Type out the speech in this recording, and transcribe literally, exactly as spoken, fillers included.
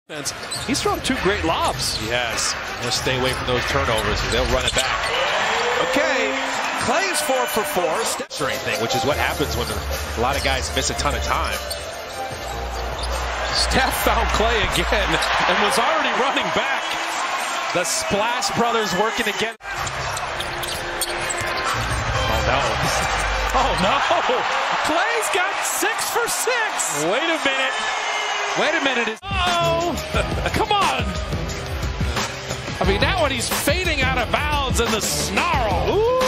He's thrown two great lobs. Yes. Let's stay away from those turnovers. They'll run it back. Okay. Klay's four for four. Or anything, which is what happens when a lot of guys miss a ton of time. Steph found Klay again and was already running back. The Splash Brothers working again. Oh, no. Oh, no. Klay's got six for six. Wait a minute. Wait a minute. Oh, come on. I mean, now when he's fading out of bounds and the snarl. Ooh.